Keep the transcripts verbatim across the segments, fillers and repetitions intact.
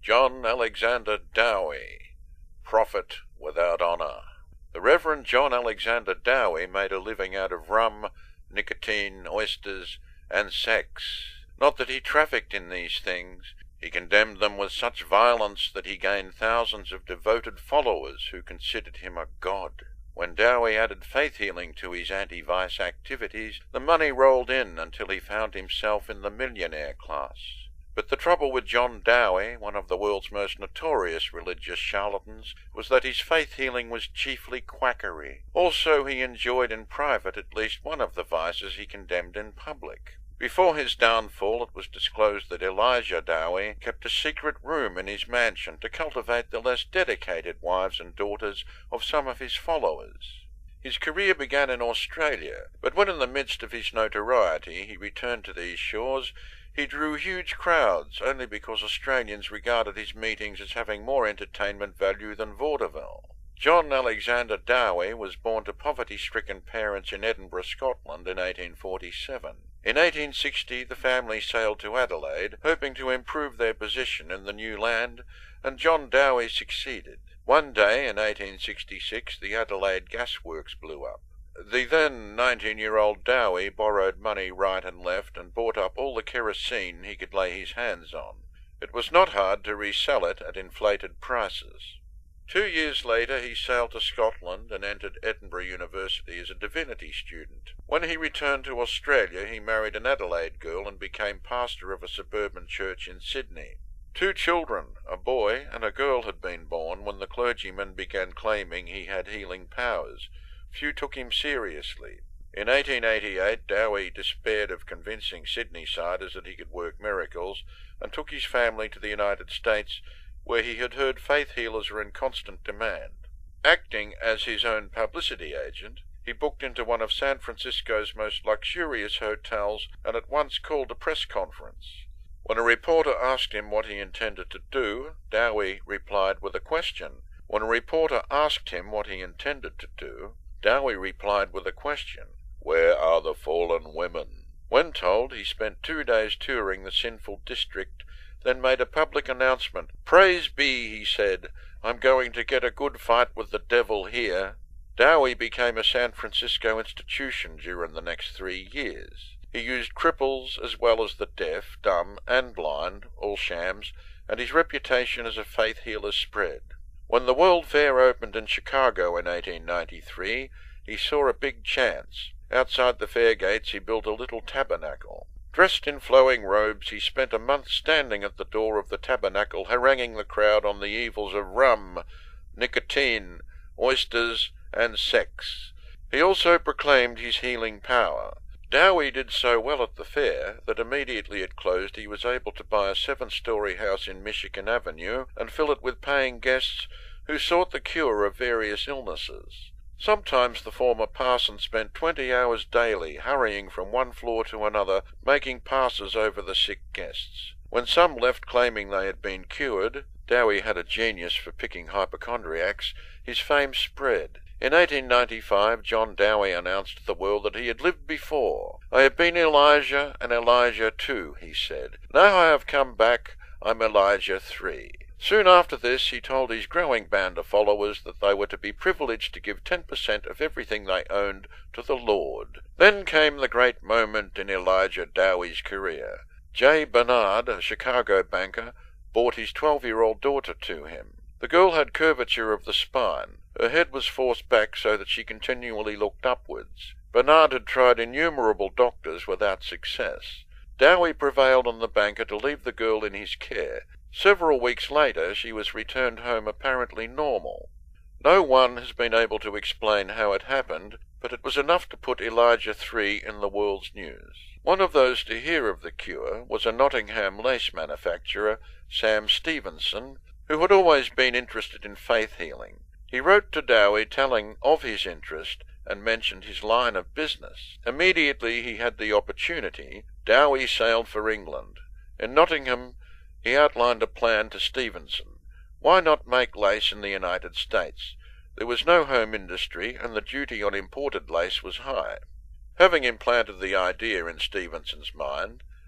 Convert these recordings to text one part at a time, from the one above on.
John Alexander Dowie, prophet without honour. The Reverend John Alexander Dowie made a living out of rum, nicotine, oysters, and sex. Not that he trafficked in these things. He condemned them with such violence that he gained thousands of devoted followers who considered him a god. When Dowie added faith healing to his anti-vice activities, the money rolled in until he found himself in the millionaire class. But the trouble with John Dowie, one of the world's most notorious religious charlatans, was that his faith healing was chiefly quackery. Also, he enjoyed in private at least one of the vices he condemned in public. Before his downfall, it was disclosed that Elijah Dowie kept a secret room in his mansion to cultivate the less dedicated wives and daughters of some of his followers. His career began in Australia, but when in the midst of his notoriety he returned to these shores, he drew huge crowds only because Australians regarded his meetings as having more entertainment value than vaudeville. John Alexander Dowie was born to poverty-stricken parents in Edinburgh, Scotland in eighteen forty-seven. In eighteen sixty the family sailed to Adelaide, hoping to improve their position in the new land, and John Dowie succeeded. One day in eighteen sixty-six the Adelaide gasworks blew up. The then nineteen-year-old Dowie borrowed money right and left and bought up all the kerosene he could lay his hands on. It was not hard to resell it at inflated prices. Two years later he sailed to Scotland and entered Edinburgh University as a divinity student. When he returned to Australia he married an Adelaide girl and became pastor of a suburban church in Sydney. Two children, a boy and a girl, had been born when the clergyman began claiming he had healing powers. Few took him seriously. In eighteen eighty-eight Dowie despaired of convincing Sydney-siders that he could work miracles and took his family to the United States, where he had heard faith healers were in constant demand. Acting as his own publicity agent, he booked into one of San Francisco's most luxurious hotels and at once called a press conference. When a reporter asked him what he intended to do, Dowie replied with a question. When a reporter asked him what he intended to do, Dowie replied with a question, "Where are the fallen women?" When told, he spent two days touring the sinful district, then made a public announcement. "Praise be," he said, "I'm going to get a good fight with the devil here." Dowie became a San Francisco institution during the next three years. He used cripples as well as the deaf, dumb, and blind, all shams, and his reputation as a faith healer spread. When the World Fair opened in Chicago in eighteen ninety-three, he saw a big chance. Outside the fair gates he built a little tabernacle. Dressed in flowing robes, he spent a month standing at the door of the tabernacle, haranguing the crowd on the evils of rum, nicotine, oysters, and sex. He also proclaimed his healing power. Dowie did so well at the fair that immediately it closed he was able to buy a seven-story house in Michigan Avenue and fill it with paying guests who sought the cure of various illnesses. Sometimes the former parson spent twenty hours daily hurrying from one floor to another, making passes over the sick guests. When some left claiming they had been cured, Dowie had a genius for picking hypochondriacs, his fame spread. In eighteen ninety-five, John Dowie announced to the world that he had lived before. "I have been Elijah, and Elijah too," he said. "Now I have come back, I'm Elijah three." Soon after this, he told his growing band of followers that they were to be privileged to give ten percent of everything they owned to the Lord. Then came the great moment in Elijah Dowie's career. J. Bernard, a Chicago banker, brought his twelve-year-old daughter to him. The girl had curvature of the spine. Her head was forced back so that she continually looked upwards. Bernard had tried innumerable doctors without success. Dowie prevailed on the banker to leave the girl in his care. Several weeks later she was returned home apparently normal. No one has been able to explain how it happened, but it was enough to put Elijah three in the world's news. One of those to hear of the cure was a Nottingham lace manufacturer, Sam Stevenson, who had always been interested in faith healing. He wrote to Dowie telling of his interest and mentioned his line of business. Immediately he had the opportunity, Dowie sailed for England. In Nottingham he outlined a plan to Stevenson. Why not make lace in the United States? There was no home industry, and the duty on imported lace was high. Having implanted the idea in Stevenson's mind,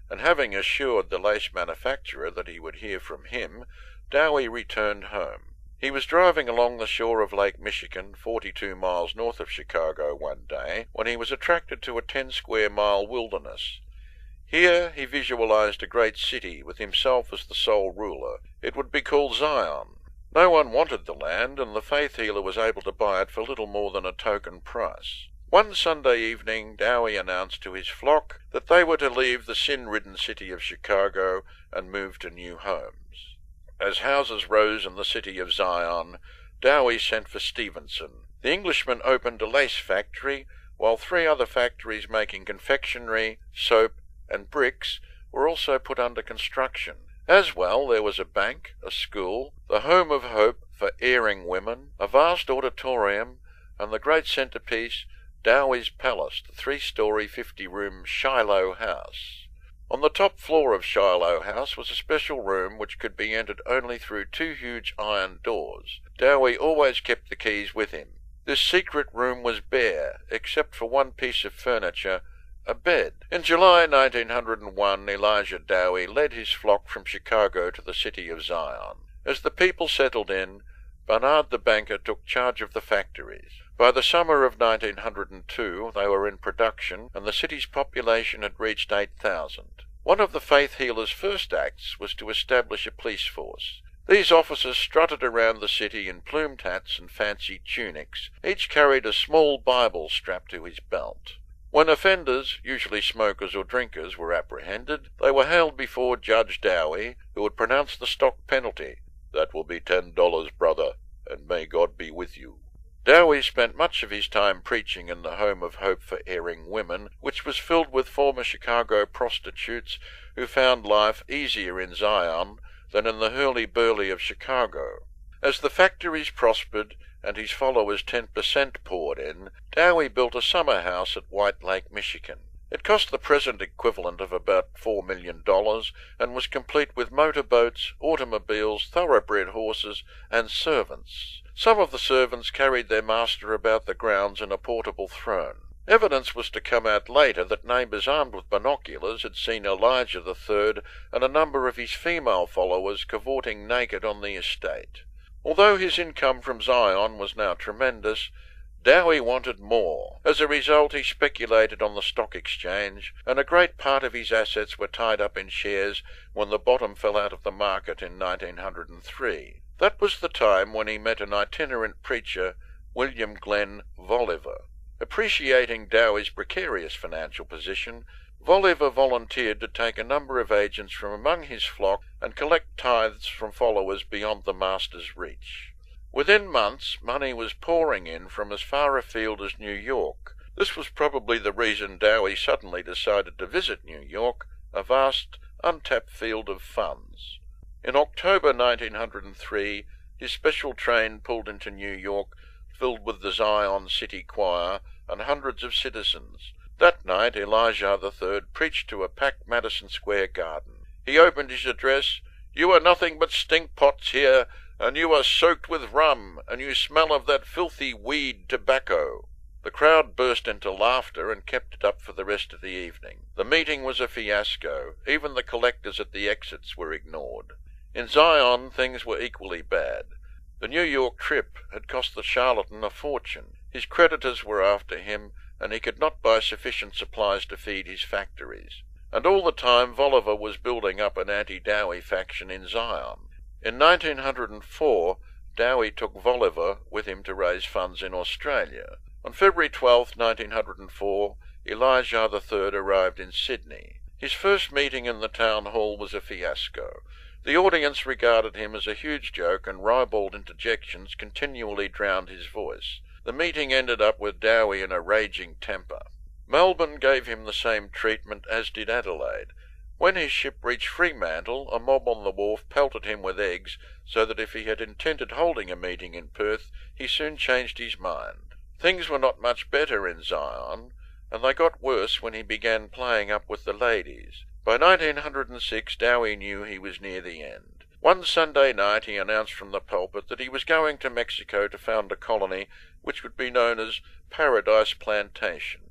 and having assured the lace manufacturer that he would hear from him, Dowie returned home. He was driving along the shore of Lake Michigan, forty-two miles north of Chicago, one day, when he was attracted to a ten-square-mile wilderness. Here he visualized a great city with himself as the sole ruler. It would be called Zion. No one wanted the land, and the faith healer was able to buy it for little more than a token price. One Sunday evening, Dowie announced to his flock that they were to leave the sin-ridden city of Chicago and move to new homes. As houses rose in the city of Zion, Dowie sent for Stevenson. The Englishman opened a lace factory, while three other factories making confectionery, soap, and bricks were also put under construction. As well, there was a bank, a school, the Home of Hope for erring women, a vast auditorium, and the great centrepiece, Dowie's Palace, the three-story, fifty-room Shiloh House. On the top floor of Shiloh House was a special room which could be entered only through two huge iron doors. Dowie always kept the keys with him. This secret room was bare, except for one piece of furniture, a bed. In July nineteen oh one, Elijah Dowie led his flock from Chicago to the city of Zion. As the people settled in, Bernard the banker took charge of the factories. By the summer of nineteen oh two, they were in production, and the city's population had reached eight thousand. One of the faith healer's first acts was to establish a police force. These officers strutted around the city in plumed hats and fancy tunics. Each carried a small Bible strapped to his belt. When offenders, usually smokers or drinkers, were apprehended, they were hailed before Judge Dowie, who would pronounce the stock penalty. "That will be ten dollars, brother, and may God be with you." Dowie spent much of his time preaching in the Home of Hope for erring women, which was filled with former Chicago prostitutes who found life easier in Zion than in the hurly-burly of Chicago. As the factories prospered and his followers ten percent poured in, Dowie built a summer house at White Lake, Michigan. It cost the present equivalent of about four million dollars and was complete with motorboats, automobiles, thoroughbred horses, and servants. Some of the servants carried their master about the grounds in a portable throne. Evidence was to come out later that neighbours armed with binoculars had seen Elijah the Third and a number of his female followers cavorting naked on the estate. Although his income from Zion was now tremendous, Dowie wanted more. As a result, he speculated on the stock exchange, and a great part of his assets were tied up in shares when the bottom fell out of the market in nineteen oh three. That was the time when he met an itinerant preacher, William Glenn Voliver. Appreciating Dowie's precarious financial position, Voliver volunteered to take a number of agents from among his flock and collect tithes from followers beyond the master's reach. Within months, money was pouring in from as far afield as New York. This was probably the reason Dowie suddenly decided to visit New York, a vast, untapped field of funds. In October nineteen oh three, his special train pulled into New York, filled with the Zion City Choir and hundreds of citizens. That night, Elijah the Third preached to a packed Madison Square Garden. He opened his address, "You are nothing but stink pots here, and you are soaked with rum, and you smell of that filthy weed tobacco." The crowd burst into laughter and kept it up for the rest of the evening. The meeting was a fiasco. Even the collectors at the exits were ignored. In Zion, things were equally bad. The New York trip had cost the charlatan a fortune. His creditors were after him, and he could not buy sufficient supplies to feed his factories. And all the time Voliver was building up an anti-Dowie faction in Zion. In nineteen oh four, Dowie took Voliver with him to raise funds in Australia. On February twelfth, nineteen oh four, Elijah the Third arrived in Sydney. His first meeting in the town hall was a fiasco. The audience regarded him as a huge joke, and ribald interjections continually drowned his voice. The meeting ended up with Dowie in a raging temper. Melbourne gave him the same treatment, as did Adelaide. When his ship reached Fremantle, a mob on the wharf pelted him with eggs, so that if he had intended holding a meeting in Perth, he soon changed his mind. Things were not much better in Zion, and they got worse when he began playing up with the ladies. By nineteen oh six, Dowie knew he was near the end. One Sunday night he announced from the pulpit that he was going to Mexico to found a colony which would be known as Paradise Plantation.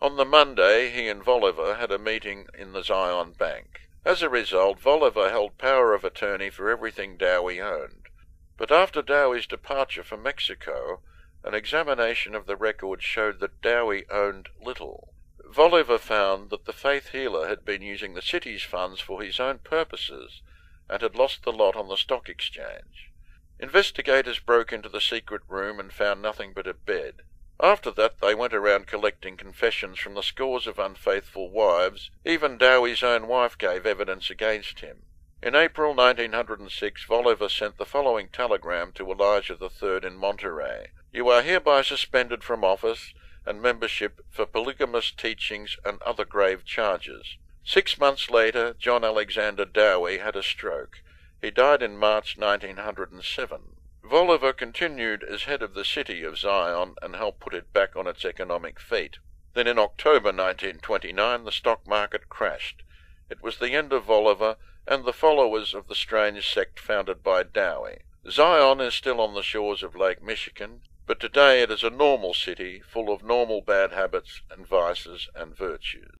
On the Monday, he and Voliva had a meeting in the Zion Bank. As a result, Voliva held power of attorney for everything Dowie owned. But after Dowie's departure for Mexico, an examination of the records showed that Dowie owned little. Voliva found that the faith healer had been using the city's funds for his own purposes and had lost the lot on the stock exchange. Investigators broke into the secret room and found nothing but a bed. After that, they went around collecting confessions from the scores of unfaithful wives. Even Dowie's own wife gave evidence against him. In April nineteen oh six, Voliva sent the following telegram to Elijah the Third in Monterey. "You are hereby suspended from office and membership for polygamous teachings and other grave charges." Six months later, John Alexander Dowie had a stroke. He died in March nineteen oh seven. Voliva continued as head of the city of Zion and helped put it back on its economic feet. Then in October nineteen twenty-nine, the stock market crashed. It was the end of Voliva and the followers of the strange sect founded by Dowie. Zion is still on the shores of Lake Michigan, but today it is a normal city full of normal bad habits and vices and virtues.